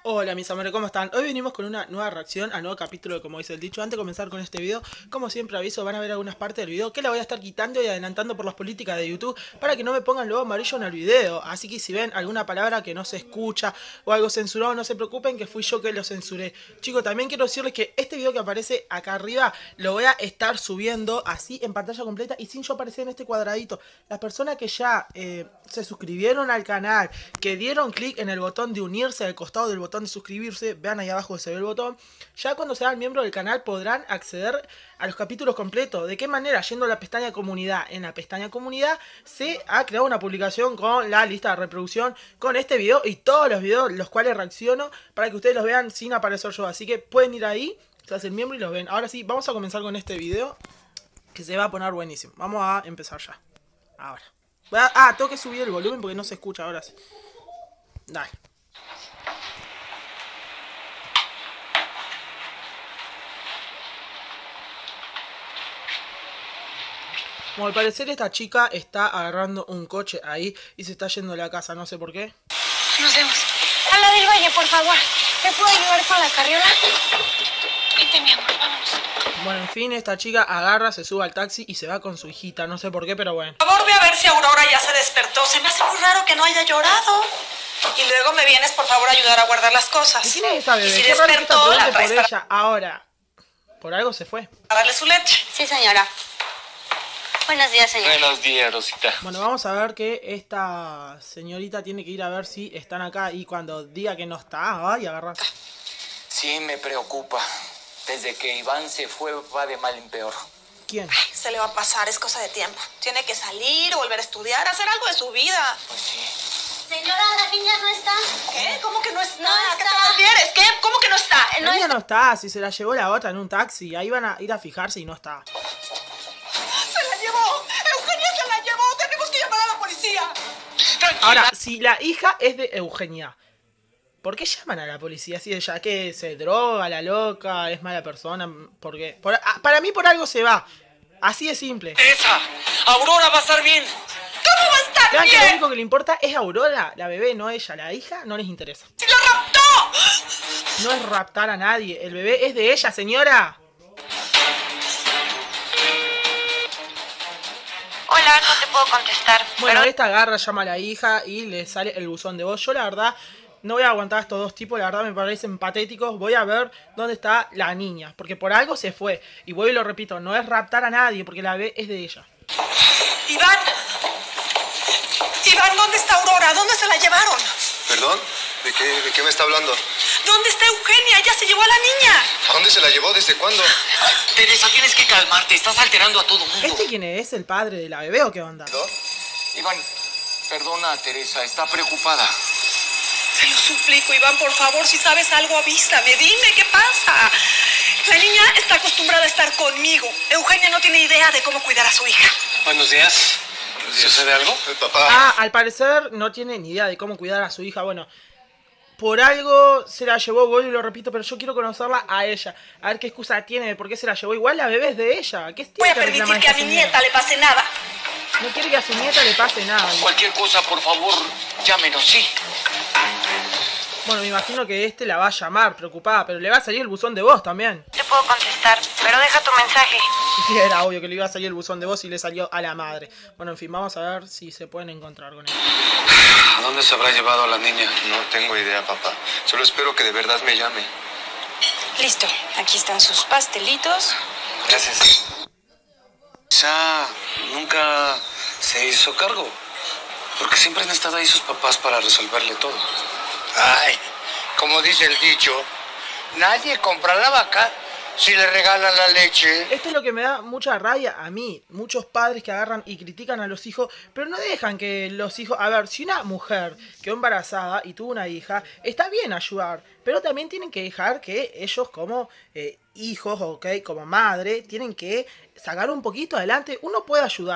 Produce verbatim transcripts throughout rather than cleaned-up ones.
Hola mis amores, ¿cómo están? Hoy venimos con una nueva reacción al nuevo capítulo de Como dice el dicho. Antes de comenzar con este video, como siempre aviso, van a ver algunas partes del video que la voy a estar quitando y adelantando por las políticas de YouTube para que no me pongan luego amarillo en el video. Así que si ven alguna palabra que no se escucha o algo censurado, no se preocupen que fui yo que lo censuré. Chicos, también quiero decirles que este video que aparece acá arriba lo voy a estar subiendo así en pantalla completa y sin yo aparecer en este cuadradito. Las personas que ya eh, se suscribieron al canal, que dieron clic en el botón de unirse al costado del botón de suscribirse, vean ahí abajo que se ve el botón, ya cuando sean miembros del canal podrán acceder a los capítulos completos. ¿De qué manera? Yendo a la pestaña comunidad. En la pestaña comunidad se ha creado una publicación con la lista de reproducción con este video y todos los videos los cuales reacciono para que ustedes los vean sin aparecer yo. Así que pueden ir ahí, se hacen miembro y los ven. Ahora sí, vamos a comenzar con este video que se va a poner buenísimo. Vamos a empezar ya. Ahora. A, ah, tengo que subir el volumen porque no se escucha ahora sí. Dale. Como al parecer esta chica está agarrando un coche ahí y se está yendo a la casa, no sé por qué. Nos vemos. A la del Valle, por favor. ¿Me puedo ayudar con la carriola? Vente, mi amor, vámonos. Bueno, en fin, esta chica agarra, se sube al taxi y se va con su hijita, no sé por qué, pero bueno. Por favor, ve a ver si Aurora ya se despertó. Se me hace muy raro que no haya llorado. Y luego me vienes, por favor, a ayudar a guardar las cosas. ¿Y quién es esa bebé? Y si Qué raro que esta despertó, la pregunte traes por para... ella. Ahora, por algo se fue. a darle su leche. Sí, señora. Buenos días, señora. Buenos días, Rosita. Bueno, vamos a ver que esta señorita tiene que ir a ver si están acá y cuando diga que no está, ay, agarra. Sí, me preocupa. Desde que Iván se fue, va de mal en peor. ¿Quién? Se le va a pasar, es cosa de tiempo. Tiene que salir, volver a estudiar, hacer algo de su vida. Pues sí. Señora, la niña no está. ¿Qué? ¿Cómo que no está? No ¿A qué está. te refieres? ¿Qué? ¿Cómo que no está? La niña no está, si se la llevó la otra en un taxi, ahí van a ir a fijarse y no está. ¡Se la llevó! ¡Eugenia se la llevó! ¡Tenemos que llamar a la policía! Tranquila. Ahora, si la hija es de Eugenia, ¿por qué llaman a la policía si ella que se droga, la loca, es mala persona? ¿Por qué? Por- ah, para mí por algo se va. Así de simple. Teresa, Aurora va a estar bien. ¿Cómo va a estar Vean que lo bien? único que le importa es Aurora, la bebé, no ella. La hija no les interesa. ¡Si la raptó! No es raptar a nadie, el bebé es de ella, señora. Hola, no te puedo contestar. Bueno, pero... esta agarra, llama a la hija y le sale el buzón de voz. Yo la verdad no voy a aguantar a estos dos tipos, la verdad me parecen patéticos. Voy a ver dónde está la niña, porque por algo se fue. Y voy y lo repito, no es raptar a nadie, porque la bebé es de ella. Iván. Iván, ¿dónde está Aurora? ¿Dónde se la llevaron? ¿Perdón? ¿De qué, de qué me está hablando? ¿Dónde está Eugenia? Ella se llevó a la niña. ¿A dónde se la llevó? ¿Desde cuándo? Teresa, tienes que calmarte. Estás alterando a todo mundo. ¿Este quién es? ¿El padre de la bebé o qué onda? ¿No? Iván, perdona a Teresa. Está preocupada. Te lo suplico, Iván, por favor, si sabes algo, avísame. Dime, ¿qué pasa? La niña está acostumbrada a estar conmigo. Eugenia no tiene idea de cómo cuidar a su hija. Buenos días. ¿Sucede algo? El papá. Ah, al parecer no tiene ni idea de cómo cuidar a su hija. Bueno, por algo se la llevó, voy y lo repito, pero yo quiero conocerla a ella. A ver qué excusa tiene de por qué se la llevó. Igual la bebé es de ella. ¿Qué Voy a tiene permitir reclamar que a esta mi señora? nieta le pase nada. No quiere que a su nieta le pase nada. Cualquier cosa, por favor, llámenos, sí. Bueno, me imagino que este la va a llamar preocupada, pero le va a salir el buzón de voz también. Te puedo contestar, pero deja tu mensaje. Y era obvio que le iba a salir el buzón de voz y le salió a la madre. Bueno, en fin, vamos a ver si se pueden encontrar con él. ¿A dónde se habrá llevado a la niña? No tengo idea, papá. Solo espero que de verdad me llame. Listo, aquí están sus pastelitos. Gracias. Quizá nunca se hizo cargo. Porque siempre han estado ahí sus papás para resolverle todo. Ay, como dice el dicho, nadie compra la vaca si le regalan la leche. Esto es lo que me da mucha rabia a mí. Muchos padres que agarran y critican a los hijos, pero no dejan que los hijos... A ver, si una mujer quedó embarazada y tuvo una hija, está bien ayudar, pero también tienen que dejar que ellos como eh, hijos, ok, como madre, tienen que sacar un poquito adelante. Uno puede ayudar,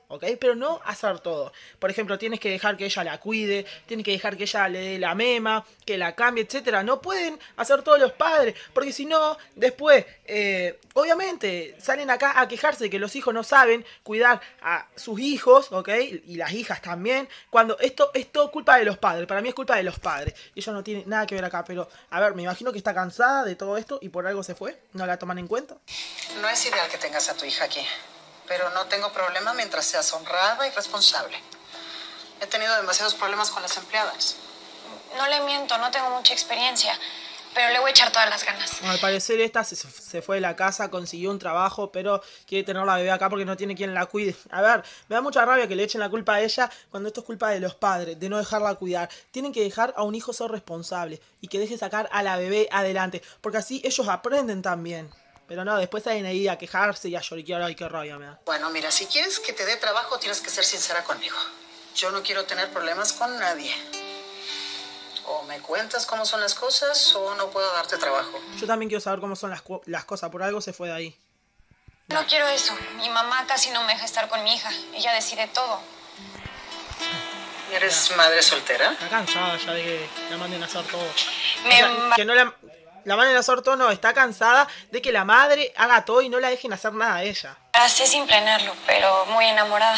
¿ok? Pero no hacer todo. Por ejemplo, tienes que dejar que ella la cuide, tienes que dejar que ella le dé la mema, que la cambie, etcétera. No pueden hacer todos los padres, porque si no, después, eh, obviamente, salen acá a quejarse de que los hijos no saben cuidar a sus hijos, ¿ok? Y las hijas también, cuando esto es todo culpa de los padres. Para mí es culpa de los padres. Y ella no tiene nada que ver acá, pero, a ver, me imagino que está cansada de todo esto y por algo se fue. ¿No la toman en cuenta? No es ideal que tengas a tu hija aquí. Pero no tengo problema mientras seas honrada y responsable. He tenido demasiados problemas con las empleadas. No le miento, no tengo mucha experiencia, pero le voy a echar todas las ganas. Bueno, al parecer esta se, se fue de la casa, consiguió un trabajo, pero quiere tener la bebé acá porque no tiene quien la cuide. A ver, me da mucha rabia que le echen la culpa a ella cuando esto es culpa de los padres, de no dejarla cuidar. Tienen que dejar a un hijo ser responsable y que deje sacar a la bebé adelante, porque así ellos aprenden también. Pero no, después salen ahí a quejarse y a lloriquear. Ay, qué rabia me da. Bueno, mira, si quieres que te dé trabajo, tienes que ser sincera conmigo. Yo no quiero tener problemas con nadie. O me cuentas cómo son las cosas, o no puedo darte trabajo. Yo también quiero saber cómo son las, las cosas. Por algo se fue de ahí. No quiero eso. Mi mamá casi no me deja estar con mi hija. Ella decide todo. ¿Eres madre soltera? Está cansada ya de que la manden a hacer todo. Me O sea, ma- que no la... La manden a hacer todo, no. Está cansada de que la madre haga todo y no la dejen hacer nada a ella. Sé sin planearlo, pero muy enamorada.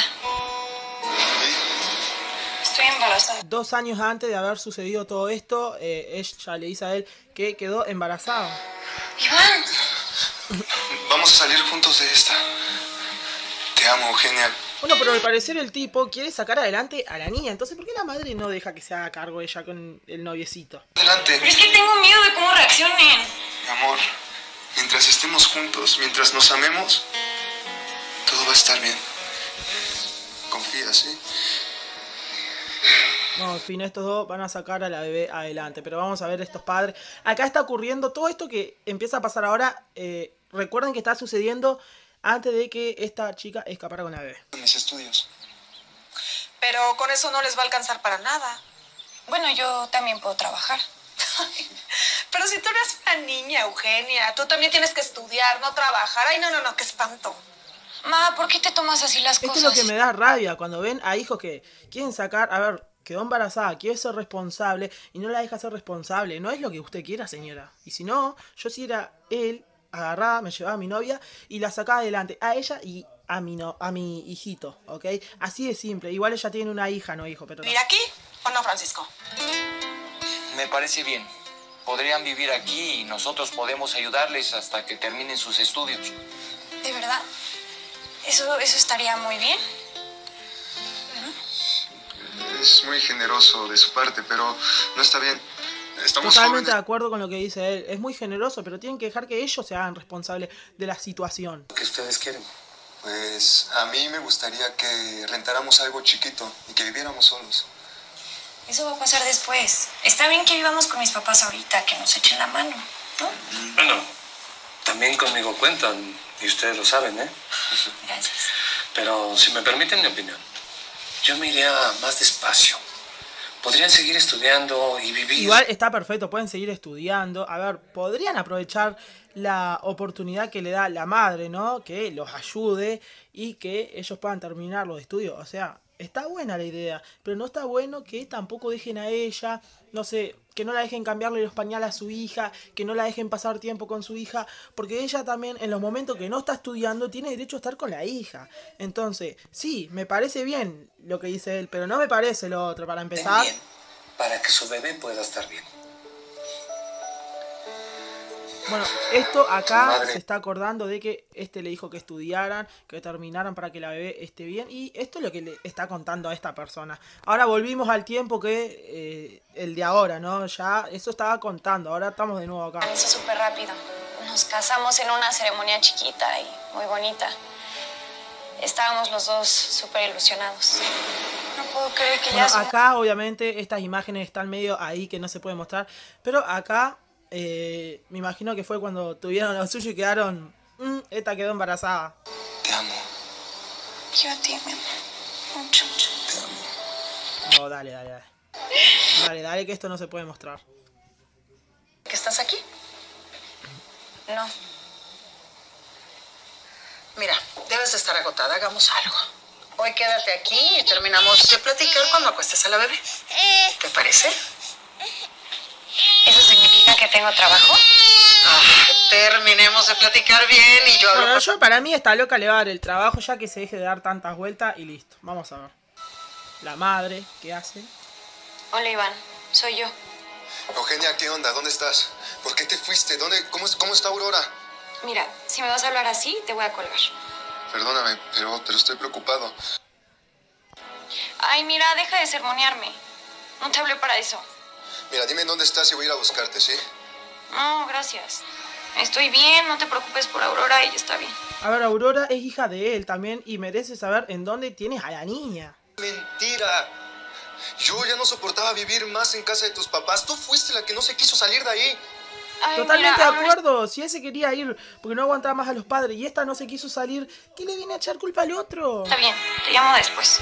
Estoy embarazada. Dos años antes de haber sucedido todo esto, eh, ella le dice a él que quedó embarazada. Iván, Vamos a salir juntos de esta. Te amo, Eugenia. Bueno, pero al parecer el tipo quiere sacar adelante a la niña. Entonces, ¿por qué la madre no deja que se haga cargo ella con el noviecito? Adelante. pero es que tengo miedo de cómo reaccionen. Mi amor, mientras estemos juntos, mientras nos amemos, todo va a estar bien. Confía, ¿sí? No, al fin estos dos van a sacar a la bebé adelante. Pero vamos a ver estos padres. Acá está ocurriendo todo esto que empieza a pasar ahora. Eh, recuerden que está sucediendo antes de que esta chica escapara con la bebé. Mis estudios. Pero con eso no les va a alcanzar para nada. Bueno, yo también puedo trabajar. Pero si tú eres una niña, Eugenia, tú también tienes que estudiar, no trabajar. Ay, no, no, no, qué espanto. Ma, ¿por qué te tomas así las Esto cosas? es lo que me da rabia cuando ven a hijos que quieren sacar, a ver, quedó embarazada, quiere ser responsable y no la deja ser responsable. No es lo que usted quiera, señora. Y si no, yo si era él, agarraba, me llevaba a mi novia y la sacaba adelante, a ella y a mi, no, a mi hijito, ¿ok? Así de simple. Igual ella tiene una hija, no hijo, pero no. ¿Vivir aquí o no, Francisco? Me parece bien. Podrían vivir aquí y nosotros podemos ayudarles hasta que terminen sus estudios. ¿De verdad? Eso, eso estaría muy bien. Es muy generoso de su parte, pero no está bien. Estamos Totalmente de jóvenes. acuerdo con lo que dice él. Es muy generoso, pero tienen que dejar que ellos se hagan responsables de la situación. ¿Qué ustedes quieren? Pues a mí me gustaría que rentáramos algo chiquito y que viviéramos solos. Eso va a pasar después. Está bien que vivamos con mis papás ahorita, que nos echen la mano, ¿no? Bueno, también conmigo cuentan, y ustedes lo saben, ¿eh? Gracias. Pero si me permiten mi opinión, yo me iría más despacio. Podrían seguir estudiando y vivir... Igual está perfecto, pueden seguir estudiando. A ver, podrían aprovechar la oportunidad que le da la madre, ¿no? Que los ayude y que ellos puedan terminar los estudios. O sea, está buena la idea, pero no está bueno que tampoco dejen a ella, no sé, que no la dejen cambiarle los pañales a su hija, que no la dejen pasar tiempo con su hija, porque ella también en los momentos que no está estudiando tiene derecho a estar con la hija. Entonces, sí, me parece bien lo que dice él, pero no me parece lo otro, para empezar. Bien, para que su bebé pueda estar bien. Bueno, esto acá Madre. se está acordando de que este le dijo que estudiaran, que terminaran para que la bebé esté bien. Y esto es lo que le está contando a esta persona. Ahora volvimos al tiempo que eh, el de ahora, ¿no? Ya eso estaba contando, ahora estamos de nuevo acá. Hizo súper rápido. Nos casamos en una ceremonia chiquita y muy bonita. Estábamos los dos súper ilusionados. No puedo creer que Bueno, ya... somos- acá obviamente estas imágenes están medio ahí que no se puede mostrar. Pero acá eh, me imagino que fue cuando tuvieron lo suyo y quedaron... "Mm, esta quedó embarazada". Te amo, Yo a ti, mi amor. Mucho, mucho. te amo. No, dale, dale, dale. Dale, dale que esto no se puede mostrar. ¿Que estás aquí? No. Mira, debes de estar agotada, hagamos algo. Hoy quédate aquí y terminamos de platicar cuando acuestes a la bebé. ¿Te parece? ¿Eso significa que tengo trabajo? Ah, que terminemos de platicar bien y yo hablo... Bueno, yo para mí esta loca le va a dar el trabajo ya que se deje de dar tantas vueltas y listo. Vamos a ver. La madre, ¿qué hace? Hola, Iván. Soy yo. Eugenia, ¿qué onda? ¿Dónde estás? ¿Por qué te fuiste? ¿Dónde? ¿Cómo, cómo está Aurora? Mira, si me vas a hablar así, te voy a colgar. Perdóname, pero, pero estoy preocupado. Ay, mira, deja de sermonearme. No te hablé para eso. Mira, dime dónde estás y voy a ir a buscarte, ¿sí? No, gracias. Estoy bien, no te preocupes por Aurora, ella está bien. A ver, Aurora es hija de él también y merece saber en dónde tienes a la niña. Mentira. Yo ya no soportaba vivir más en casa de tus papás. Tú fuiste la que no se quiso salir de ahí. Ay, Totalmente mira, de acuerdo. Si él se quería ir porque no aguantaba más a los padres y esta no se quiso salir, ¿qué le viene a echar culpa al otro? Está bien, te llamo después.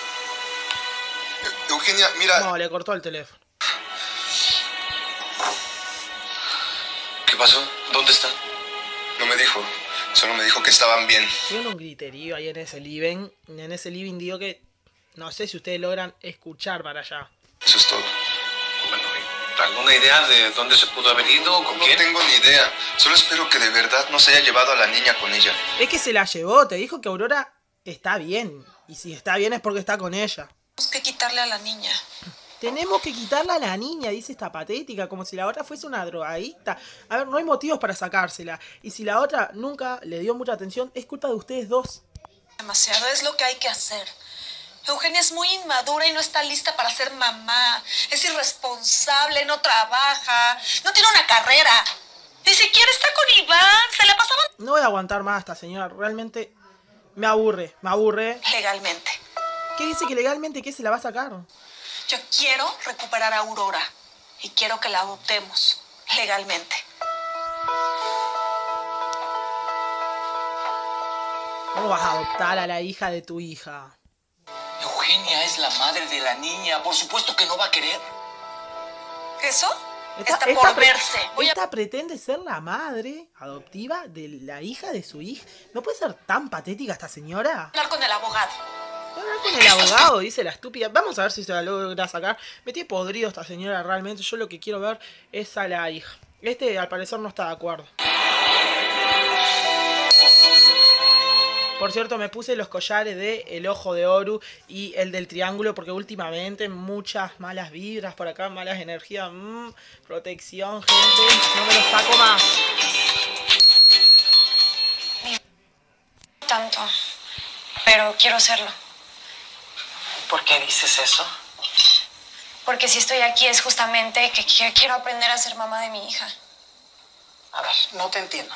E- Eugenia, mira... No, le cortó el teléfono. ¿Qué pasó? ¿Dónde está? No me dijo. Solo me dijo que estaban bien. Tiene un griterío ahí en ese living. En ese living digo que no sé si ustedes logran escuchar para allá. Eso es todo. Bueno, ¿alguna idea de dónde se pudo haber ido? ¿Con No quién? tengo ni idea. Solo espero que de verdad no se haya llevado a la niña con ella. Es que se la llevó, te dijo que Aurora está bien. Y si está bien es porque está con ella. Tenemos que quitarle a la niña. Tenemos que quitarla a la niña, dice esta patética, como si la otra fuese una drogadicta. A ver, no hay motivos para sacársela. Y si la otra nunca le dio mucha atención, es culpa de ustedes dos. Demasiado, es lo que hay que hacer. Eugenia es muy inmadura y no está lista para ser mamá. Es irresponsable, no trabaja, no tiene una carrera. Ni siquiera está con Iván, se la pasaba No voy a aguantar más a esta señora, realmente me aburre, me aburre. legalmente. ¿Qué dice que legalmente qué se la va a sacar? Yo quiero recuperar a Aurora y quiero que la adoptemos legalmente. ¿Cómo vas a adoptar a la hija de tu hija? Eugenia es la madre de la niña. Por supuesto que no va a querer. ¿Eso? Esta, Está esta por pre- verse. Voy a esta pretende ser la madre adoptiva de la hija de su hija. ¿No puede ser tan patética esta señora? hablar con el abogado. Voy a hablar con el abogado, dice la estúpida. Vamos a ver si se la logra sacar. Me tiene podrido esta señora realmente. Yo lo que quiero ver es a la hija. Este al parecer no está de acuerdo. Por cierto, me puse los collares de El Ojo de Oru y el del Triángulo porque últimamente muchas malas vibras por acá, malas energías. Mmm, protección, gente. No me los saco más. Tanto, pero quiero serlo. ¿Por qué dices eso? Porque si estoy aquí es justamente que que quiero aprender a ser mamá de mi hija. A ver, no te entiendo.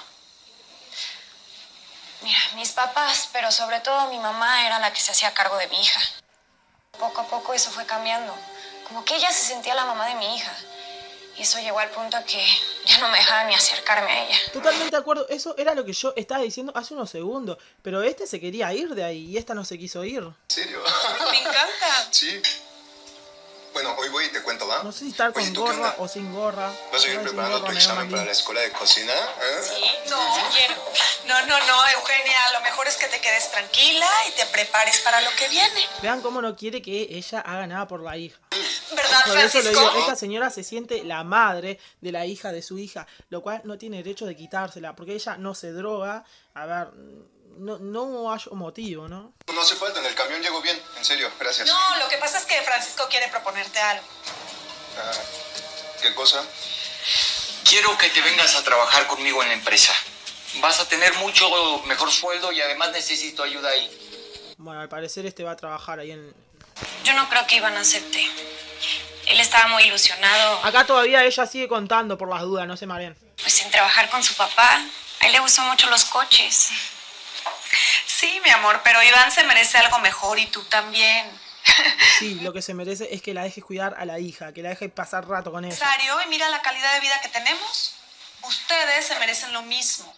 Mira, mis papás, pero sobre todo mi mamá era la que se hacía cargo de mi hija. Poco a poco eso fue cambiando. Como que ella se sentía la mamá de mi hija. Y eso llegó al punto que ya no me dejaba ni acercarme a ella. Totalmente de acuerdo. Eso era lo que yo estaba diciendo hace unos segundos. Pero este se quería ir de ahí y esta no se quiso ir. ¿En serio? Me encanta. Sí. Bueno, hoy voy y te cuento, ¿va? No sé si estar con Oye, ¿tú qué gorra onda? o sin gorra. ¿Vas a ir Sin preparando gorra, tu me examen llaman para la bien. escuela de cocina? ¿Eh? Sí, no, quiero. No, no, no, Eugenia, lo mejor es que te quedes tranquila y te prepares para lo que viene. Vean cómo no quiere que ella haga nada por la hija. ¿Verdad, Por eso le Francisco? digo, esta señora se siente la madre de la hija de su hija, lo cual no tiene derecho de quitársela, porque ella no se droga. A ver, no, no hay motivo, ¿no? No hace falta, en el camión llego bien. En serio, gracias. No, lo que pasa es que Francisco quiere proponerte algo. Ah, ¿qué cosa? Quiero que te vengas a trabajar conmigo en la empresa. Vas a tener mucho mejor sueldo y además necesito ayuda ahí. Bueno, al parecer este va a trabajar ahí en... Yo no creo que Iván acepte. Él estaba muy ilusionado, Acá todavía ella sigue contando por las dudas, no se mareen. pues, en trabajar con su papá. A él le gustan mucho los coches. Sí, mi amor, pero Iván se merece algo mejor y tú también. Sí, lo que se merece es que la dejes cuidar a la hija, que la dejes pasar rato con ella. Necesario, y mira la calidad de vida que tenemos. Ustedes se merecen lo mismo.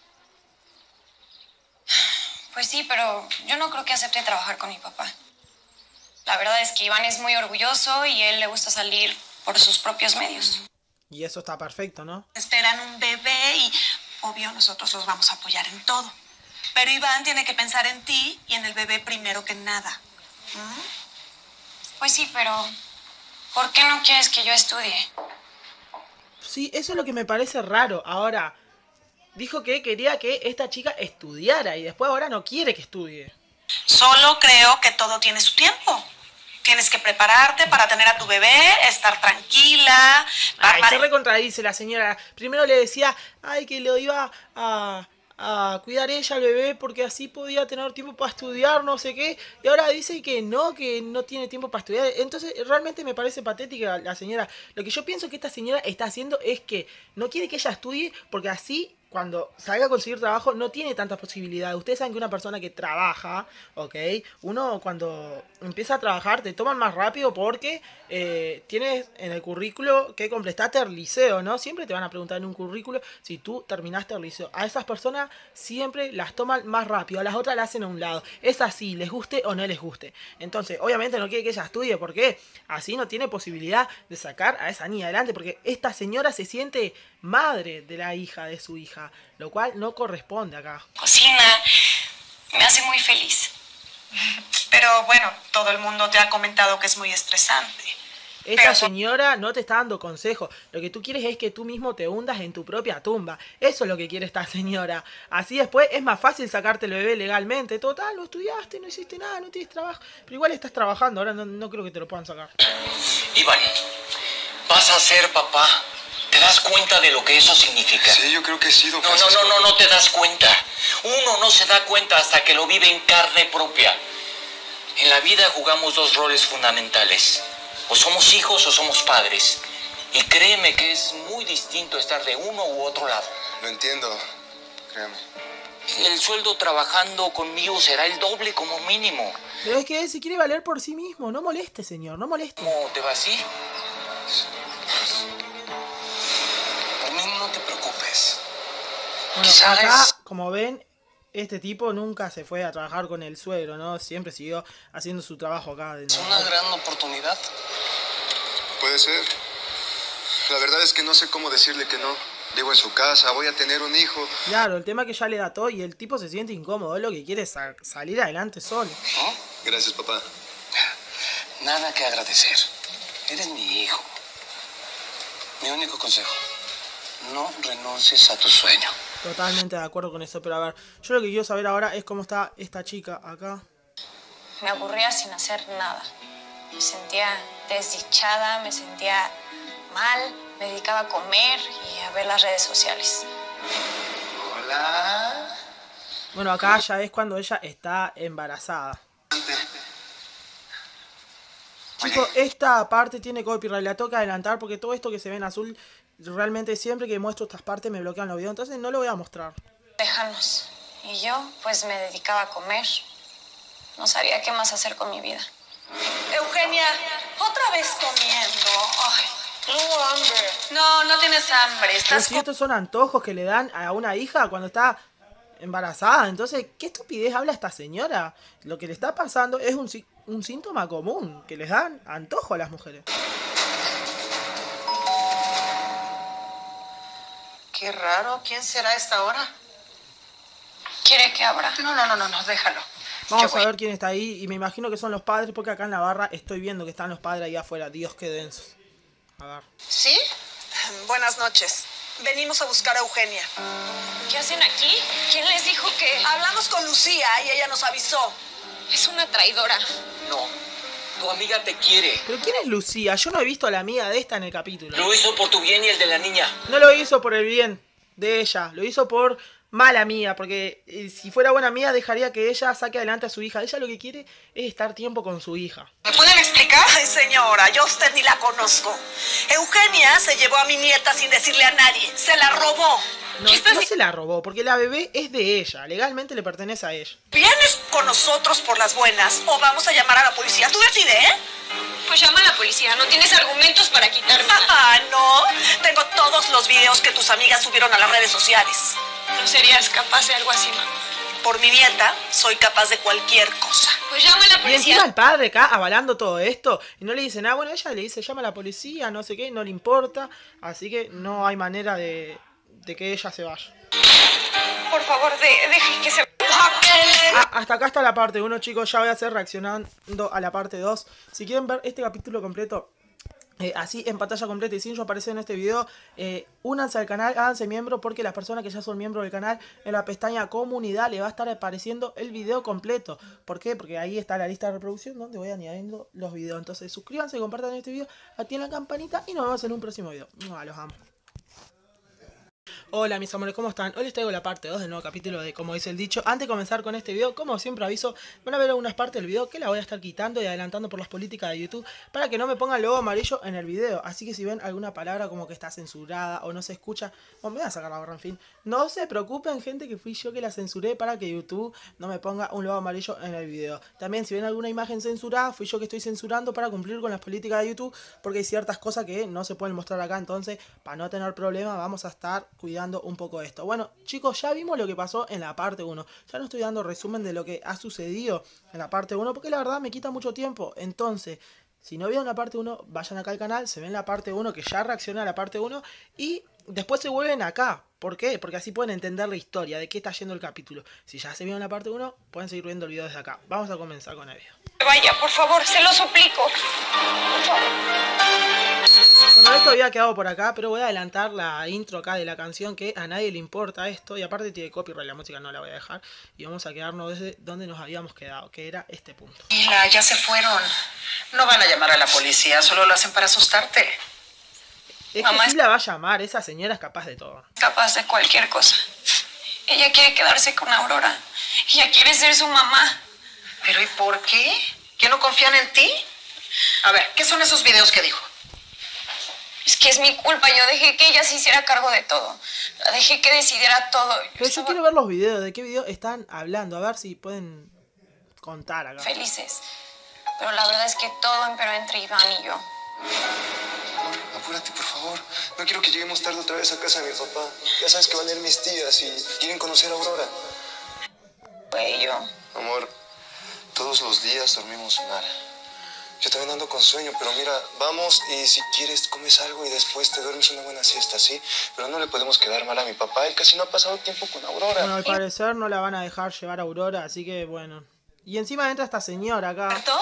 Pues sí, pero yo no creo que acepte trabajar con mi papá. La verdad es que Iván es muy orgulloso y a él le gusta salir por sus propios medios. Y eso está perfecto, ¿no? Esperan un bebé y, obvio, nosotros los vamos a apoyar en todo. Pero Iván tiene que pensar en ti y en el bebé primero que nada. Pues sí, pero ¿por qué no quieres que yo estudie? Sí, eso es lo que me parece raro. Ahora, dijo que quería que esta chica estudiara y después ahora no quiere que estudie. Solo creo que todo tiene su tiempo. Tienes que prepararte para tener a tu bebé, estar tranquila. Ay, Bárbara. se recontradice la señora. Primero le decía, ay, que lo iba a, a cuidar ella al bebé porque así podía tener tiempo para estudiar, no sé qué. Y ahora dice que no, que no tiene tiempo para estudiar. Entonces, realmente me parece patética la señora. Lo que yo pienso que esta señora está haciendo es que no quiere que ella estudie porque así, cuando salga a conseguir trabajo, no tiene tantas posibilidades. Ustedes saben que una persona que trabaja, ¿ok? Uno cuando empieza a trabajar te toman más rápido porque eh, tienes en el currículo que completaste el liceo, ¿no? Siempre te van a preguntar en un currículo si tú terminaste el liceo. A esas personas siempre las toman más rápido, a las otras las hacen a un lado. Es así, les guste o no les guste. Entonces, obviamente no quiere que ella estudie, ¿por qué? Así no tiene posibilidad de sacar a esa niña adelante, porque esta señora se siente madre de la hija de su hija, lo cual no corresponde acá. Cocina me hace muy feliz. Pero bueno, todo el mundo te ha comentado que es muy estresante. Esta Pero- señora no te está dando consejos. Lo que tú quieres es que tú mismo te hundas en tu propia tumba. Eso es lo que quiere esta señora. Así después es más fácil sacarte el bebé legalmente. Total, no estudiaste, no hiciste nada, no tienes trabajo. Pero igual estás trabajando, ahora no, no creo que te lo puedan sacar. Iván, vas a ser papá. ¿Te das cuenta de lo que eso significa? Sí, yo creo que sí, don No, no, Francisco. no, no, no te das cuenta. Uno no se da cuenta hasta que lo vive en carne propia. En la vida jugamos dos roles fundamentales. O somos hijos o somos padres. Y créeme que es muy distinto estar de uno u otro lado. Lo entiendo, créame. El sueldo trabajando conmigo será el doble como mínimo. Pero es que él se quiere valer por sí mismo. No moleste, señor, no moleste. ¿Cómo te va así? Por mí no te preocupes. Bueno, Quizás acá, es- como ven, este tipo nunca se fue a trabajar con el suegro, ¿no? Siempre siguió haciendo su trabajo acá. de Es una normal. gran oportunidad. Puede ser. La verdad es que no sé cómo decirle que no. Vivo en su casa, voy a tener un hijo. Claro, el tema es que ya le da todo y el tipo se siente incómodo. Él lo que quiere es sa- salir adelante solo. ¿No? Gracias, papá. Nada que agradecer. Eres mi hijo. Mi único consejo. No renuncies a tu sueño. Totalmente de acuerdo con eso, pero a ver, yo lo que quiero saber ahora es cómo está esta chica acá. Me aburría sin hacer nada. Me sentía desdichada, me sentía mal, me dedicaba a comer y a ver las redes sociales. Hola. Bueno, acá ya es cuando ella está embarazada. Chicos, esta parte tiene copyright, la toca adelantar porque todo esto que se ve en azul, realmente siempre que muestro estas partes me bloquean los videos, entonces no lo voy a mostrar. Lejanos. Y yo, pues me dedicaba a comer. No sabía qué más hacer con mi vida. Eugenia, otra vez comiendo. Ay, tengo hambre. No, no tienes hambre. Pero Estás si estos son antojos que le dan a una hija cuando está embarazada, entonces, ¿qué estupidez habla esta señora? Lo que le está pasando es un, sí- un síntoma común, que les dan antojo a las mujeres. Qué raro. ¿Quién será a esta hora? ¿Quiere que abra? No, no, no, no, no, déjalo. Vamos Yo a voy. ver quién está ahí y me imagino que son los padres porque acá en la barra estoy viendo que están los padres ahí afuera. Dios, qué densos. A ver. ¿Sí? Buenas noches. Venimos a buscar a Eugenia. ¿Qué hacen aquí? ¿Quién les dijo que...? Hablamos con Lucía y ella nos avisó. Es una traidora. No, tu amiga te quiere. ¿Pero quién es Lucía? Yo no he visto a la amiga de esta en el capítulo. Lo hizo por tu bien y el de la niña. No lo hizo por el bien de ella, lo hizo por mala mía, porque eh, si fuera buena mía dejaría que ella saque adelante a su hija. Ella lo que quiere es estar tiempo con su hija. ¿Me pueden explicar? Ay, señora, yo a usted ni la conozco. Eugenia se llevó a mi nieta sin decirle a nadie. Se la robó. No, no se la robó, porque la bebé es de ella, legalmente le pertenece a ella. ¿Vienes con nosotros por las buenas o vamos a llamar a la policía? Tú decide, ¿eh? Pues llama a la policía, ¿no tienes argumentos para quitarme? Ah, no. Tengo todos los videos que tus amigas subieron a las redes sociales. ¿No serías capaz de algo así, mamá? Por mi nieta, soy capaz de cualquier cosa. Pues llama a la Y encima policía. el padre acá avalando todo esto, y no le dice nada, bueno, ella le dice llama a la policía, no sé qué, no le importa, así que no hay manera de, de que ella se vaya. Por favor, de, deje que se... Ah, hasta acá está la parte uno, chicos. Ya voy a hacer reaccionando a la parte dos. Si quieren ver este capítulo completo, Eh, así en pantalla completa y sin yo aparecer en este video, eh, únanse al canal, háganse miembro, porque las personas que ya son miembros del canal, en la pestaña comunidad le va a estar apareciendo el video completo. ¿Por qué? Porque ahí está la lista de reproducción donde voy añadiendo los videos. Entonces suscríbanse, compartan este video, activen la campanita y nos vemos en un próximo video. ¡Mua! Los amo. Hola mis amores, ¿cómo están? Hoy les traigo la parte dos del nuevo capítulo de Como dice el dicho. Antes de comenzar con este video, como siempre aviso, van a ver algunas partes del video que la voy a estar quitando y adelantando por las políticas de YouTube para que no me pongan el logo amarillo en el video. Así que si ven alguna palabra como que está censurada o no se escucha, o me voy a sacar la barra, en fin, no se preocupen, gente, que fui yo que la censuré para que YouTube no me ponga un logo amarillo en el video. También si ven alguna imagen censurada, fui yo que estoy censurando para cumplir con las políticas de YouTube, porque hay ciertas cosas que no se pueden mostrar acá. Entonces, para no tener problemas, vamos a estar cuidando un poco esto. Bueno, chicos, ya vimos lo que pasó en la parte uno. Ya no estoy dando resumen de lo que ha sucedido en la parte uno, porque la verdad me quita mucho tiempo. Entonces, si no vieron la parte uno, vayan acá al canal, se ven la parte uno, que ya reacciona a la parte uno, y después se vuelven acá. ¿Por qué? Porque así pueden entender la historia, de qué está yendo el capítulo. Si ya se vieron la parte uno, pueden seguir viendo el video desde acá. Vamos a comenzar con el video. Vaya, por favor, se lo suplico. Por favor. Bueno, esto había quedado por acá, pero voy a adelantar la intro acá de la canción, que a nadie le importa esto, y aparte tiene copyright, la música no la voy a dejar, y vamos a quedarnos desde donde nos habíamos quedado, que era este punto. Mira, ya se fueron. No van a llamar a la policía, solo lo hacen para asustarte. Es Mamá que sí la va a llamar, esa señora es capaz de todo. Capaz de cualquier cosa. Ella quiere quedarse con Aurora. Ella quiere ser su mamá. ¿Pero y por qué? ¿Que no confían en ti? A ver, ¿qué son esos videos que dijo? Es que es mi culpa. Yo dejé que ella se hiciera cargo de todo. La dejé que decidiera todo. Yo Pero yo estaba quiero ver los videos, de qué video están hablando, a ver si pueden contar acá. felices. Pero la verdad es que todo empeoró entre Iván y yo. Amor, apúrate, por favor. No quiero que lleguemos tarde otra vez a casa de mi papá. Ya sabes que van a ir mis tías y quieren conocer a Aurora. Fue yo. Amor, todos los días dormimos mal. Yo también ando con sueño, pero mira, vamos y si quieres comes algo y después te duermes una buena siesta, ¿sí? Pero no le podemos quedar mal a mi papá, él casi no ha pasado tiempo con Aurora. Bueno, al parecer no la van a dejar llevar a Aurora, así que bueno. Y encima entra esta señora acá. ¿Alberto?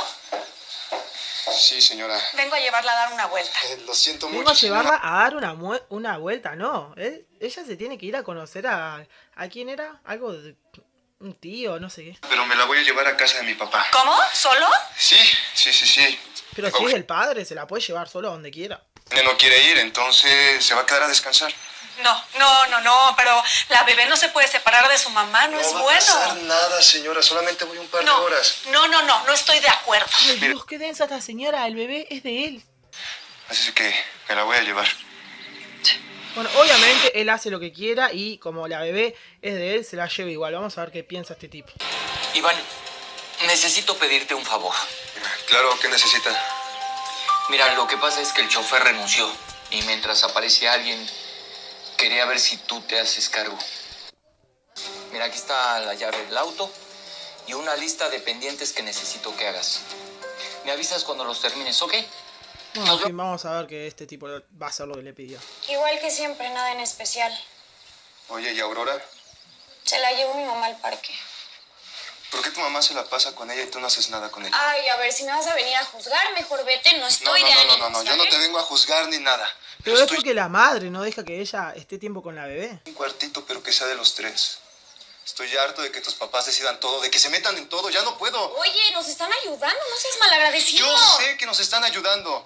Sí, señora. Vengo a llevarla a dar una vuelta. Eh, lo siento Vengo mucho, a llevarla señora. a dar una, mue- una vuelta, no. Él, ella se tiene que ir a conocer a... ¿A quién era? Algo de... un tío, no sé qué. Pero me la voy a llevar a casa de mi papá. ¿Cómo? ¿Solo? Sí, sí, sí, sí. Pero si es el padre, se la puede llevar solo a donde quiera. Él no quiere ir, entonces se va a quedar a descansar. No, no, no, no, pero la bebé no se puede separar de su mamá, no, es va bueno. a pasar nada, señora, solamente voy un par no, de horas. no, no, no, no estoy de acuerdo. Ay, Dios, qué densa esta señora, el bebé es de él. Así que me la voy a llevar. Bueno, obviamente él hace lo que quiera y como la bebé es de él, se la lleva igual. Vamos a ver qué piensa este tipo. Iván, necesito pedirte un favor. Claro, ¿qué necesita? Mira, lo que pasa es que el chofer renunció y mientras aparece alguien, quería ver si tú te haces cargo. Mira, aquí está la llave del auto y una lista de pendientes que necesito que hagas. Me avisas cuando los termines, ¿ok? Bueno, en fin, vamos a ver que este tipo va a hacer lo que le pidió. Igual que siempre, nada en especial. Oye, ¿y Aurora? Se la llevó mi mamá al parque. ¿Por qué tu mamá se la pasa con ella y tú no haces nada con ella? Ay, a ver, si me vas a venir a juzgar, mejor vete, no No, estoy no, de no, ánimo, no, no, no, yo no te vengo a juzgar ni nada. Pero es estoy porque la madre no deja que ella esté tiempo con la bebé. en un cuartito, pero que sea de los tres. Estoy harto de que tus papás decidan todo, de que se metan en todo, ya no puedo. Oye, nos están ayudando, no seas malagradecido. Yo sé que nos están ayudando.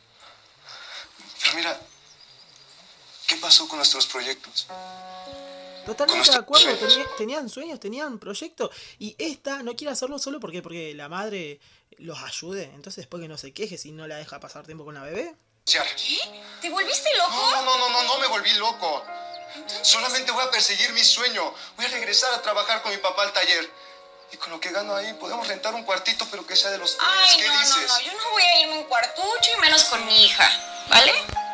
Pero mira, ¿qué pasó con nuestros proyectos? Totalmente de Con acuerdo, nuestros teni- tenían sueños, tenían proyectos. Y esta no quiere hacerlo solo porque, porque la madre los ayude. Entonces después que no se queje si no la deja pasar tiempo con la bebé. ¿Qué? ¿Te volviste loco? No, no, no, no, no me volví loco. Solamente voy a perseguir mi sueño. Voy a regresar a trabajar con mi papá al taller. Y con lo que gano ahí podemos rentar un cuartito, pero que sea de los tres. Ay, ¿Qué no, dices? no, no, yo no voy a irme a un cuartucho y menos con mi hija, ¿vale?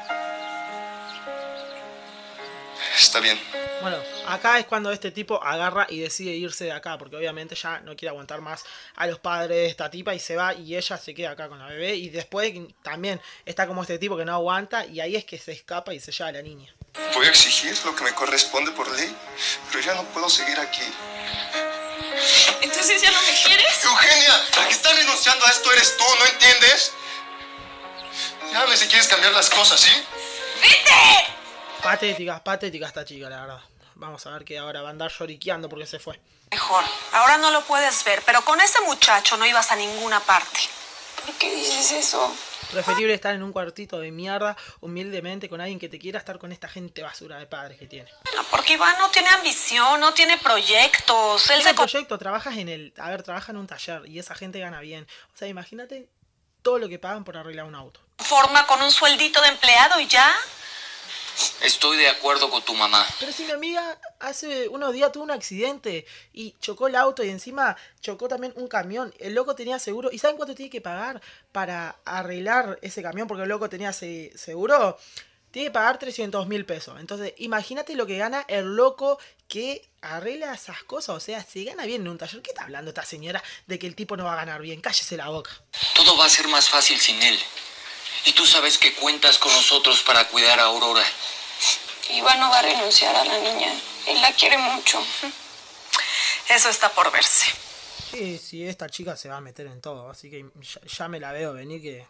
Está bien. Bueno, acá es cuando este tipo agarra y decide irse de acá, porque obviamente ya no quiere aguantar más a los padres de esta tipa y se va y ella se queda acá con la bebé. Y después también está como este tipo que no aguanta y ahí es que se escapa y se lleva a la niña. Voy a exigir lo que me corresponde por ley, pero ya no puedo seguir aquí. ¿Entonces ya no me quieres? Eugenia, la que está renunciando a esto eres tú, ¿no entiendes? Dame si quieres cambiar las cosas, ¿sí? ¡Vete! Patética, patética esta chica, la verdad. Vamos a ver que ahora va a andar lloriqueando porque se fue. Mejor, ahora no lo puedes ver, pero con ese muchacho no ibas a ninguna parte. ¿Por qué dices eso? Preferible estar en un cuartito de mierda, humildemente, con alguien que te quiera, estar con esta gente basura de padres que tiene. Bueno, porque Iván no tiene ambición, no tiene proyectos. Él Tiene se... proyecto, trabajas en el... A ver, trabaja en un taller y esa gente gana bien. O sea, imagínate todo lo que pagan por arreglar un auto. Forma con un sueldito de empleado y ya. Estoy de acuerdo con tu mamá. Pero si mi amiga hace unos días tuvo un accidente y chocó el auto y encima chocó también un camión. El loco tenía seguro. ¿Y saben cuánto tiene que pagar para arreglar ese camión? Porque el loco tenía se seguro. Tiene que pagar trescientos mil pesos. Entonces, imagínate lo que gana el loco que arregla esas cosas. O sea, se gana bien en un taller. ¿Qué está hablando esta señora de que el tipo no va a ganar bien? Cállese la boca. Todo va a ser más fácil sin él. Y tú sabes que cuentas con nosotros para cuidar a Aurora. Iván no va a renunciar a la niña. Él la quiere mucho. Eso está por verse. Sí, sí, esta chica se va a meter en todo. Así que ya, ya me la veo venir que...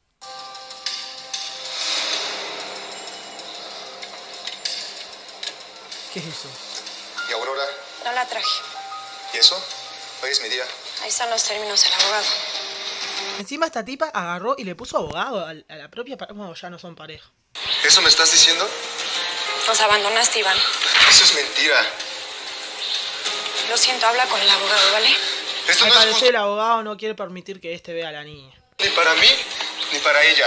¿Qué es eso? ¿Y Aurora? No la traje. ¿Y eso? Hoy es mi día. Ahí están los términos del abogado. Encima esta tipa agarró y le puso abogado a, a la propia pareja. Bueno, ya no son pareja. ¿Eso me estás diciendo? Nos abandonaste, Iván. Eso es mentira. Lo siento, habla con el abogado, ¿vale? Esto Al no es parecer justo el abogado no quiere permitir que este vea a la niña. ni para mí ni para ella.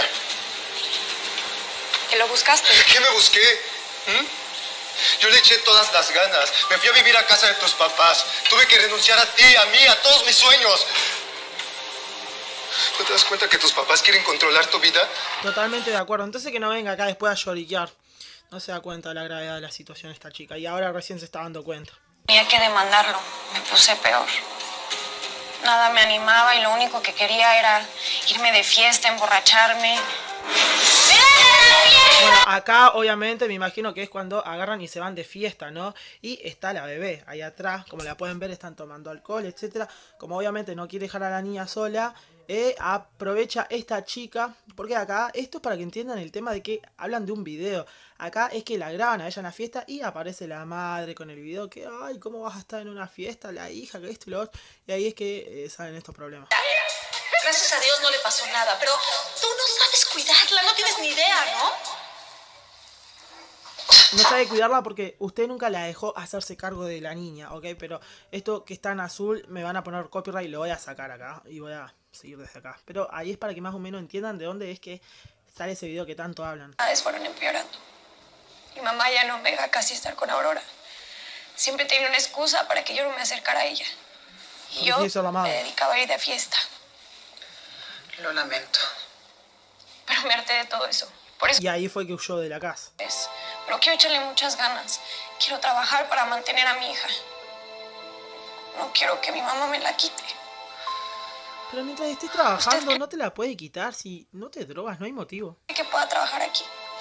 ¿Que lo buscaste? ¿Qué me busqué? ¿Mm? Yo le eché todas las ganas. Me fui a vivir a casa de tus papás. Tuve que renunciar a ti, a mí, a todos mis sueños. ¿No te das cuenta que tus papás quieren controlar tu vida? Totalmente de acuerdo. Entonces que no venga acá después a lloriquear. No se da cuenta de la gravedad de la situación esta chica. Y ahora recién se está dando cuenta. Tenía que demandarlo. Me puse peor. Nada me animaba y lo único que quería era irme de fiesta, emborracharme. Bueno, acá obviamente me imagino que es cuando agarran y se van de fiesta, ¿no? Y está la bebé ahí atrás, como la pueden ver, están tomando alcohol, etcétera. Como obviamente no quiere dejar a la niña sola, eh, aprovecha esta chica, porque acá, esto es para que entiendan el tema de que hablan de un video. Acá es que la graban a ella en la fiesta y aparece la madre con el video que, ay, ¿cómo vas a estar en una fiesta? La hija, que esto y lo otro. Y ahí es que eh, salen estos problemas. Gracias a Dios no le pasó nada, pero tú no sabes cuidarla, no tienes ni idea, ¿no? No sabe cuidarla porque usted nunca la dejó hacerse cargo de la niña, ¿ok? Pero esto que está en azul me van a poner copyright y lo voy a sacar acá. Y voy a seguir desde acá. Pero ahí es para que más o menos entiendan de dónde es que sale ese video que tanto hablan. Las cosas fueron empeorando. Mi mamá ya no me deja casi estar con Aurora. Siempre tenía una excusa para que yo no me acercara a ella. Y yo me dedicaba a ir de fiesta. Lo lamento. Pero me harté de todo eso. Por eso Y ahí fue que huyó de la casa. es. Pero quiero echarle muchas ganas. Quiero trabajar para mantener a mi hija. No quiero que mi mamá me la quite. Pero mientras estés trabajando no te la puede quitar. Si no te drogas, no hay motivo. Que pueda trabajar aquí.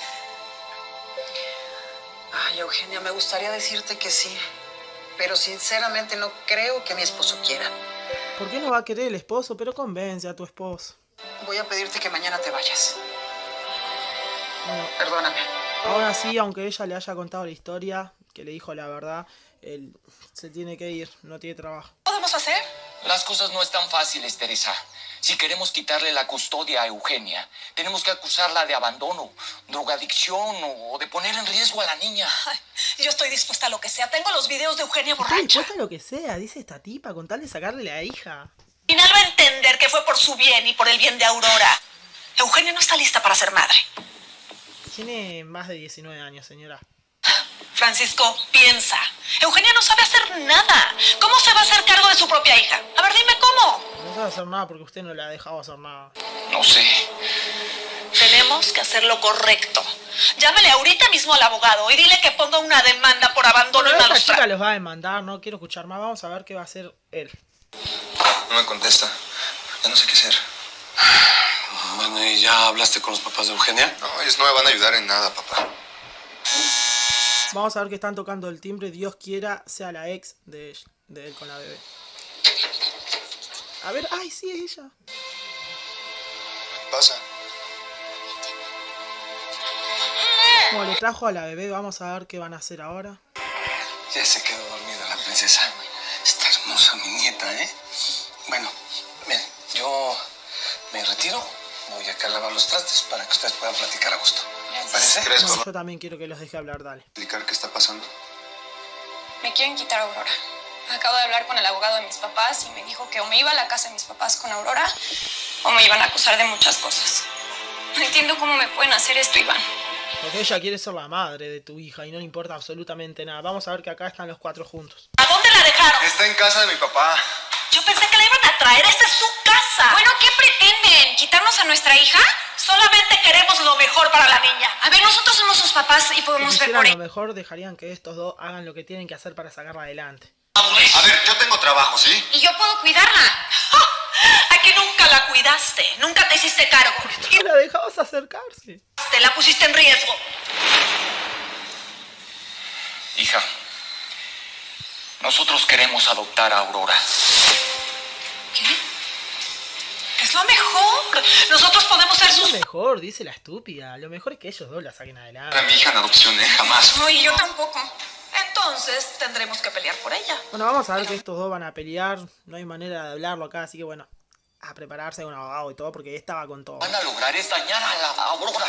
Ay, Eugenia, me gustaría decirte que sí. Pero sinceramente no creo que mi esposo quiera. ¿Por qué no va a querer el esposo? Pero convence a tu esposo. Voy a pedirte que mañana te vayas. Bueno, Perdóname. ahora sí, aunque ella le haya contado la historia, que le dijo la verdad, él se tiene que ir, no tiene trabajo. ¿Qué podemos hacer? Las cosas no están fáciles, Teresa. Si queremos quitarle la custodia a Eugenia, tenemos que acusarla de abandono, drogadicción o de poner en riesgo a la niña. Ay, yo estoy dispuesta a lo que sea. Tengo los videos de Eugenia Está borracha. dispuesta a lo que sea, dice esta tipa, con tal de sacarle la hija. Al final va a entender que fue por su bien y por el bien de Aurora. Eugenia no está lista para ser madre. Tiene más de diecinueve años, señora. Francisco, piensa. Eugenia no sabe hacer nada. ¿Cómo se va a hacer cargo de su propia hija? A ver, dime cómo. No sabe hacer nada porque usted no le ha dejado hacer nada. No sé. Tenemos que hacer lo correcto. Llámale ahorita mismo al abogado y dile que ponga una demanda por abandono Bueno, en esta malos chica tratos. los va a demandar, no quiero escuchar más. Vamos a ver qué va a hacer él. No me contesta. Ya no sé qué hacer. Bueno, ¿y ya hablaste con los papás de Eugenia? No, ellos no me van a ayudar en nada, papá. Vamos a ver que están tocando el timbre. Dios quiera sea la ex de, ella, de él con la bebé. A ver, ay, sí, es ella. Pasa. Como le trajo a la bebé, vamos a ver qué van a hacer ahora. Ya se quedó dormida la princesa. Está hermosa mi nieta, ¿eh? Bueno, miren, yo me retiro. Voy acá a lavar los trastes para que ustedes puedan platicar a gusto. ¿Parece? ¿Crees Bueno, por yo también quiero que los deje hablar, dale. explicar qué está pasando? Me quieren quitar a Aurora. Acabo de hablar con el abogado de mis papás y me dijo que o me iba a la casa de mis papás con Aurora o me iban a acusar de muchas cosas. No entiendo cómo me pueden hacer esto, Iván. Porque ella quiere ser la madre de tu hija y no le importa absolutamente nada. Vamos a ver que acá están los cuatro juntos. ¿A dónde la dejaron? Está en casa de mi papá. Yo pensé que la iban a traer. Esta es su casa. Bueno, ¿qué pretenden? ¿Quitarnos a nuestra hija? Solamente queremos lo mejor para la niña. A ver, nosotros somos sus papás y Si podemos ver quisieran por lo ella. mejor, dejarían que estos dos hagan lo que tienen que hacer para sacarla adelante. A ver, yo tengo trabajo, ¿sí? Y yo puedo cuidarla. Aquí nunca la cuidaste. Nunca te hiciste cargo. Y la dejabas acercarse. Te la pusiste en riesgo. Hija, nosotros queremos adoptar a Aurora. ¿Qué? Es lo mejor. Nosotros podemos ser Lo sus... mejor, dice la estúpida. Lo mejor es que ellos dos la saquen adelante. Era mi hija en adopción, ¿eh? Jamás. No, y yo tampoco. Entonces tendremos que pelear por ella. Bueno, vamos a ver que estos dos van a pelear. No hay manera de hablarlo acá, así que bueno, a prepararse un abogado y todo, porque esta va con todo. Van a lograr es dañar a la Aurora.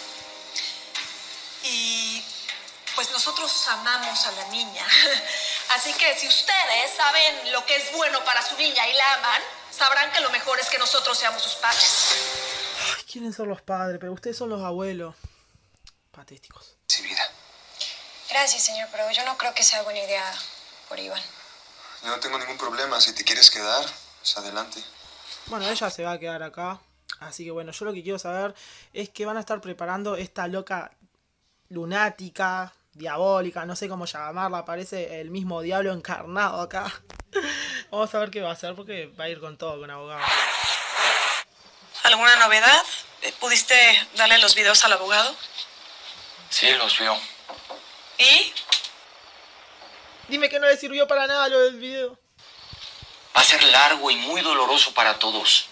Y pues nosotros amamos a la niña. Así que si ustedes saben lo que es bueno para su niña y la aman, sabrán que lo mejor es que nosotros seamos sus padres. Ay, quieren ser los padres, pero ustedes son los abuelos. Patéticos. Sí, vida. Gracias, señor, pero yo no creo que sea buena idea por Iván. Yo no tengo ningún problema. Si te quieres quedar, pues adelante. Bueno, ella se va a quedar acá. Así que bueno, yo lo que quiero saber es que van a estar preparando esta loca lunática, diabólica, no sé cómo llamarla, parece el mismo diablo encarnado acá. Vamos a ver qué va a hacer porque va a ir con todo, con abogado. ¿Alguna novedad? ¿Pudiste darle los videos al abogado? Sí, los veo. ¿Y? Dime que no le sirvió para nada lo del video. Va a ser largo y muy doloroso para todos.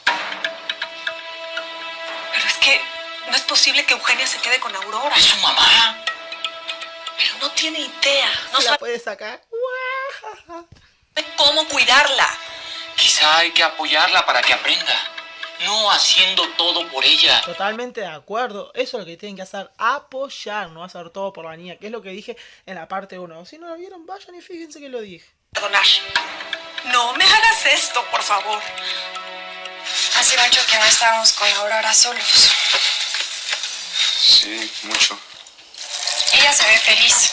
Pero es que no es posible que Eugenia se quede con Aurora. Es su mamá. Pero no tiene idea. No ¿La sabe puede sacar? cómo cuidarla. Quizá hay que apoyarla para que aprenda. No haciendo todo por ella. Totalmente de acuerdo. Eso es lo que tienen que hacer. Apoyar, no hacer todo por la niña. Que es lo que dije en la parte uno. Si no lo vieron, vayan y fíjense que lo dije. Perdonar. No me hagas esto, por favor. Hace mucho que no estábamos con Aurora solos. Sí, mucho. Ella se ve feliz.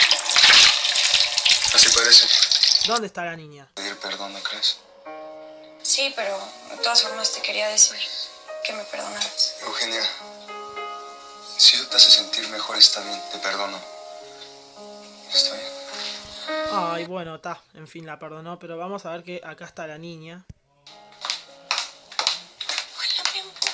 Así parece. ¿Dónde está la niña? Pedir perdón, ¿no crees? Sí, pero de todas formas te quería decir que me perdonaras. Eugenia, si eso te hace sentir mejor, está bien. Te perdono. ¿Está bien? Ay, bueno, está. En fin, la perdonó. Pero vamos a ver que acá está la niña. Hola, mi amor.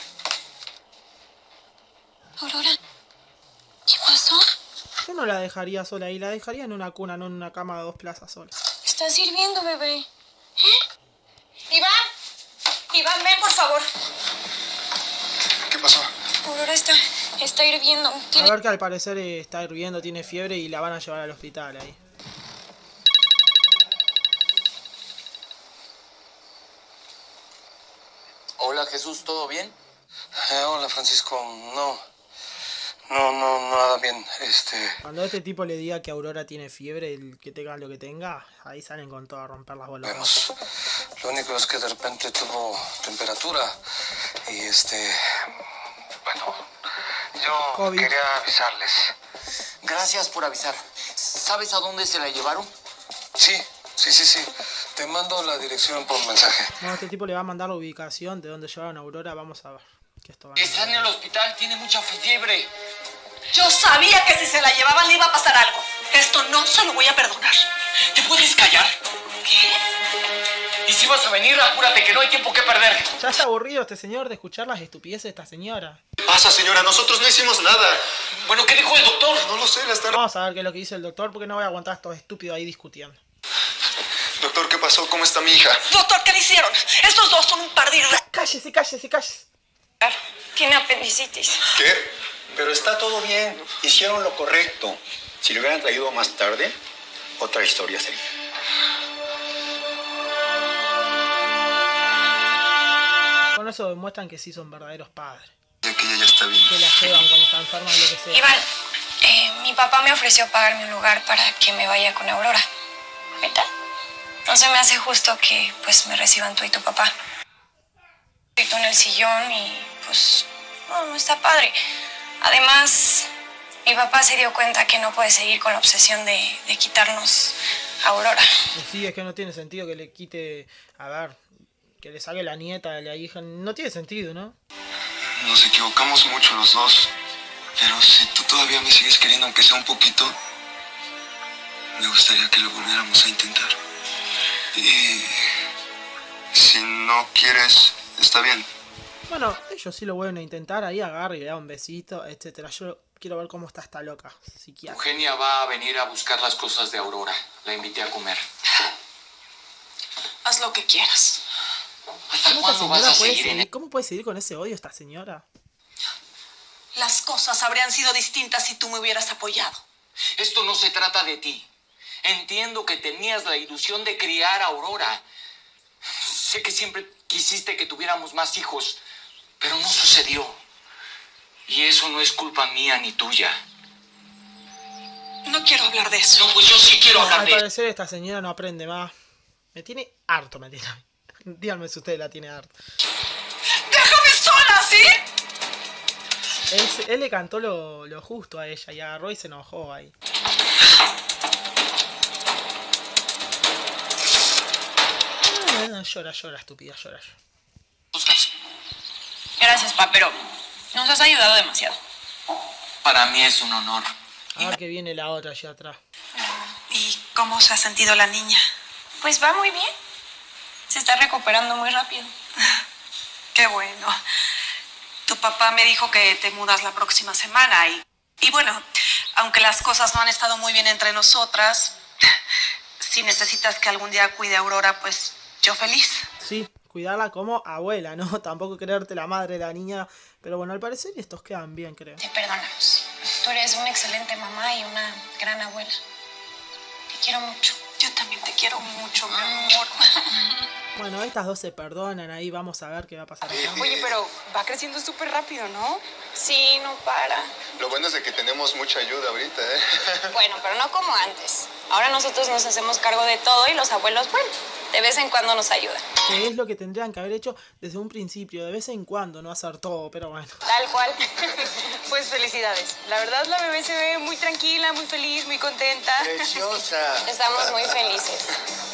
Aurora, ¿qué pasó? Yo no la dejaría sola ahí. La dejaría en una cuna, no en una cama de dos plazas sola. Estás sirviendo, bebé. Iván. Iván, ven, por favor. ¿Qué pasó? Aurora está, está hirviendo. A Tiene... ver que al parecer eh, está hirviendo, tiene fiebre y la van a llevar al hospital ahí. Hola Jesús, ¿todo bien? Eh, hola, Francisco. No. No, no, nada bien. Este... Cuando este tipo le diga que Aurora tiene fiebre, el que tenga lo que tenga, ahí salen con todo a romper las bolas. Vemos. Lo único es que de repente tuvo temperatura y este... Bueno, yo COVID. quería avisarles. Gracias por avisar. ¿Sabes a dónde se la llevaron? Sí, sí, sí, sí. Te mando la dirección por mensaje. Bueno, este tipo le va a mandar la ubicación de donde llevaron a Aurora, vamos a ver. Que esto va a... Está en el hospital, tiene mucha fiebre. Yo sabía que si se la llevaban le iba a pasar algo. Esto no se lo voy a perdonar. ¿Te puedes callar? ¿Qué? Hice si vas a venir, apúrate, que no hay tiempo que perder. Ya está aburrido este señor de escuchar las estupideces de esta señora. ¿Qué pasa, señora? Nosotros no hicimos nada. Bueno, ¿qué dijo el doctor? No lo sé, la está... Vamos a ver qué es lo que dice el doctor, porque no voy a aguantar a estos estúpidos ahí discutiendo. Doctor, ¿qué pasó? ¿Cómo está mi hija? Doctor, ¿qué le hicieron? Estos dos son un par de... Cállese, cállese, cállese. Tiene apendicitis. ¿Qué? Pero está todo bien. Hicieron lo correcto. Si lo hubieran traído más tarde, otra historia sería. Con eso demuestran que sí son verdaderos padres. Ya que ella ya está bien. Que la llevan cuando está enferma o lo que sea. Iván, eh, mi papá me ofreció pagarme un lugar para que me vaya con Aurora. ¿Qué tal? No se me hace justo que pues me reciban tú y tu papá. Estoy tú en el sillón y pues no, no está padre. Además, mi papá se dio cuenta que no puede seguir con la obsesión de, de quitarnos a Aurora. Y sí, es que no tiene sentido que le quite, a ver, que le saque la nieta de la hija. No tiene sentido, ¿no? Nos equivocamos mucho los dos. Pero si tú todavía me sigues queriendo, aunque sea un poquito, me gustaría que lo volviéramos a intentar. Y si no quieres, está bien. Bueno, ellos sí lo vuelven a intentar, ahí agarra y le da un besito, etcétera. Yo quiero ver cómo está esta loca psiquiatra. Eugenia va a venir a buscar las cosas de Aurora. La invité a comer. Haz lo que quieras. ¿Hasta ¿Cómo, esta cuándo vas señora a puede seguir en seguir, ¿Cómo puede seguir con ese odio esta señora? Las cosas habrían sido distintas si tú me hubieras apoyado. Esto no se trata de ti. Entiendo que tenías la ilusión de criar a Aurora. Sé que siempre quisiste que tuviéramos más hijos, pero no sucedió. Y eso no es culpa mía ni tuya. No quiero hablar de eso. No, pues yo sí quiero No, hablar al de eso. parecer esta señora no aprende más. Me tiene harto, me tiene. Díganme si usted la tiene harto. ¡Déjame sola, ¿sí? Él, él le cantó lo, lo justo a ella y agarró y se enojó ahí. Ah, llora, llora, estúpida, llora. Gracias, pa, pero nos has ayudado demasiado. Para mí es un honor. A ver que viene la otra allá atrás. ¿Y cómo se ha sentido la niña? Pues va muy bien. Se está recuperando muy rápido. Qué bueno. Tu papá me dijo que te mudas la próxima semana y, y bueno, aunque las cosas no han estado muy bien entre nosotras, si necesitas que algún día cuide a Aurora, pues yo feliz. Sí, cuidarla como abuela, ¿no? Tampoco creerte la madre de la niña. Pero bueno, al parecer estos quedan bien, creo. Te perdonamos. Tú eres una excelente mamá y una gran abuela. Te quiero mucho. Yo también te quiero mucho, mi amor. Bueno, estas dos se perdonan, ahí vamos a ver qué va a pasar acá. Oye, pero va creciendo súper rápido, ¿no? Sí, no para. Lo bueno es de que tenemos mucha ayuda ahorita, ¿eh? Bueno, pero no como antes. Ahora nosotros nos hacemos cargo de todo y los abuelos, bueno, de vez en cuando nos ayudan. Que es lo que tendrían que haber hecho desde un principio, de vez en cuando, no hacer todo, pero bueno. Tal cual. Pues felicidades. La verdad, la bebé se ve muy tranquila, muy feliz, muy contenta. Preciosa. Estamos muy felices.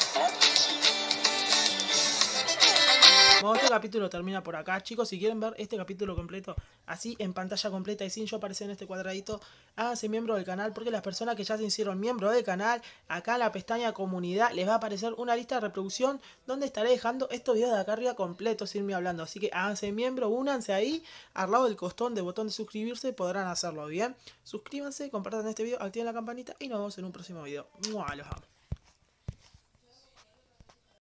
Bueno, este capítulo termina por acá. Chicos, si quieren ver este capítulo completo, así en pantalla completa y sin yo aparecer en este cuadradito, háganse miembro del canal, porque las personas que ya se hicieron miembro del canal, acá en la pestaña comunidad les va a aparecer una lista de reproducción donde estaré dejando estos videos de acá arriba completos sin irme hablando. Así que háganse miembro, únanse ahí, al lado del costón del botón de suscribirse podrán hacerlo bien. Suscríbanse, compartan este video, activen la campanita y nos vemos en un próximo video. ¡Mua! Los amo.